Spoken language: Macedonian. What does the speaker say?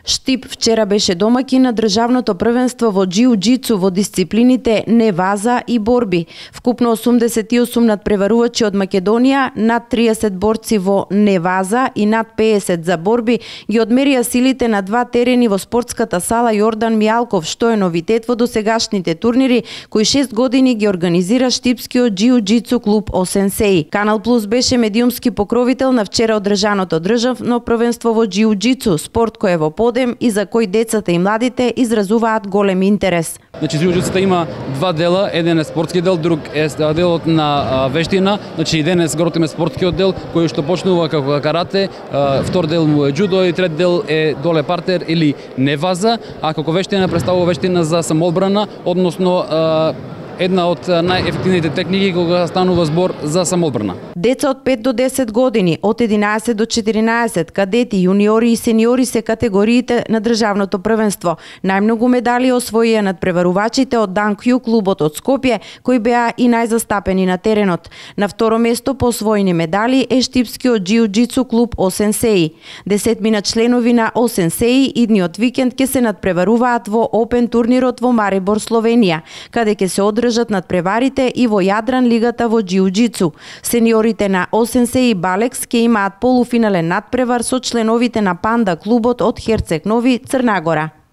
Штип вчера беше домаќин на државното првенство во џиу-џицу во дисциплините неваза и борби. Вкупно 88 надпреварувачи од Македонија, над 30 борци во неваза и над 50 за борби ги одмерија силите на два терени во спортската сала Јордан Мијалков, што е новитет во досегашните турнири кои 6 години ги организира штипскиот џиу-џицу клуб Осенсеи. Канал Плюс беше медиумски покровител на вчера одржаното државно првенство во џиу-џицу, спорт кој е во и за кој децата и младите изразуваат голем интерес. Значи џиу-џицуто има два дела, еден е спортски дел, друг е делот на вештина. Значи денес гротиме спортскиот дел кој што почнува како карате, втор дел му е џудо и трет дел е доле партер или неваза, а како вештина представува вештина за самоодбрана, односно една од најефективните техники кога станува збор за самоодбрана. Деца од 5 до 10 години, од 11 до 14, кадети, јуниори и сениори се категориите на државното првенство. Најмногу медали освоија надпреварувачите од Данкју клубот од Скопје, кои беа и најзастапени на теренот. На второ место по освоени медали е штипскиот џиу-џицу клуб Осенсеи. 10 членови на Осенсеи идниот викенд ќе се надпреваруваат во Опен турнирот во Марибор, Словенија, каде ќе се одржат надпреварите и во Јадран лигата во џиу-џицу. Сениорите на Осенсеи Балекс ќе имаат полуфинален надпревар со членовите на Панда клубот од Херцег Нови, Црна Гора.